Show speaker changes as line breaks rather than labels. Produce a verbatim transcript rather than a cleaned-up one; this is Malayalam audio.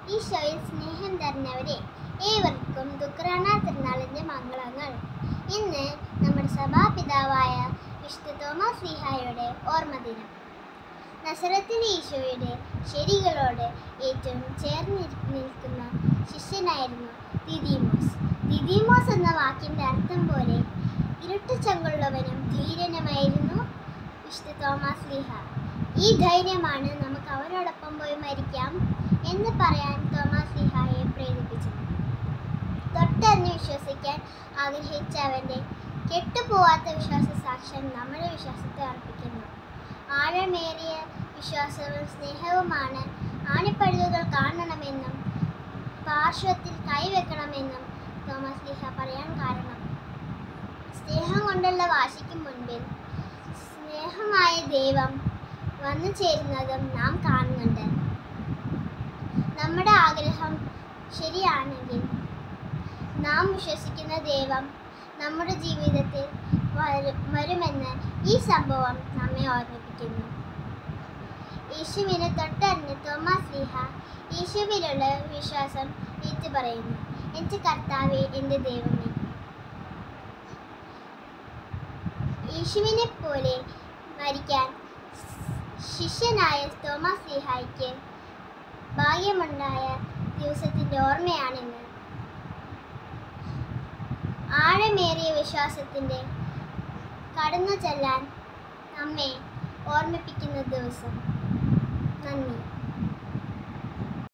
ഈശോയിൽ സ്നേഹം തരുന്നവരെ ഏവർക്കും ദുഃഖറാണ തിരുനാളിൻ്റെ മംഗളങ്ങൾ. ഇന്ന് നമ്മുടെ സഭാപിതാവായ വിശുദ്ധ തോമാസ് ശ്ലീഹായുടെ ഓർമ്മദിനം. നസറത്തിലെ ഈശോയുടെ ശരികളോട് ഏറ്റവും ചേർന്ന് നിൽക്കുന്ന ശിഷ്യനായിരുന്നു ദിദീമോസ്. ദിദീമോസ് എന്ന വാക്കിൻ്റെ അർത്ഥം പോലെ ഇരുട്ടുചങ്കുള്ളവനും ധീരനുമായിരുന്നു വിശുദ്ധ തോമാസ് ശ്ലീഹ. ഈ ധൈര്യമാണ് നമുക്ക് അവരോടൊപ്പം പോയി മരിക്കാം എന്ന് പറയാൻ തോമാസ് ശ്ലീഹായെ പ്രേരിപ്പിച്ചത്. തൊട്ടറിഞ്ഞ് വിശ്വസിക്കാൻ ആഗ്രഹിച്ച അവൻ്റെ കെട്ടുപോവാത്ത വിശ്വാസ സാക്ഷ്യം നമ്മുടെ വിശ്വാസത്തെ അർപ്പിക്കുന്നു. ആഴമേറിയ വിശ്വാസവും സ്നേഹവുമാണ് ആണിപ്പഴുതുകൾ കാണണമെന്നും പാർശ്വത്തിൽ കൈവെക്കണമെന്നും തോമാസ് ശ്ലീഹ പറയാൻ കാരണം, സ്നേഹം കൊണ്ടുള്ള വാശിക്ക് മുൻപിൽ സ്നേഹമായ ദൈവം വന്നു ചേരുന്നതും നാം കാണുന്നുണ്ട്. നമ്മുടെ ആഗ്രഹം ശരിയാണെങ്കിൽ നാം വിശ്വസിക്കുന്ന ദൈവം നമ്മുടെ ജീവിതത്തിൽ വരുമെന്ന് ഈ സംഭവം നമ്മെ ഓർമ്മിപ്പിക്കുന്നു. യേശുവിനെ തൊട്ടറിഞ്ഞ് തോമാസ് ശ്ലീഹ യേശുവിലുള്ള വിശ്വാസം ഏറ്റുപറയുന്നു. എൻ്റെ കർത്താവേ, എൻ്റെ ദൈവമേ. യേശുവിനെ പോലെ മരിക്കാൻ ശിഷ്യനായ തോമാസ് ശ്ലീഹായ്ക്ക് ഭാഗ്യമുണ്ടായ ദിവസത്തിൻ്റെ ഓർമ്മയാണിന്ന്. ആഴമേറിയ വിശ്വാസത്തിൻ്റെ കടന്നു ചെല്ലാൻ നമ്മെ ഓർമ്മിപ്പിക്കുന്ന ദിവസം. നന്ദി.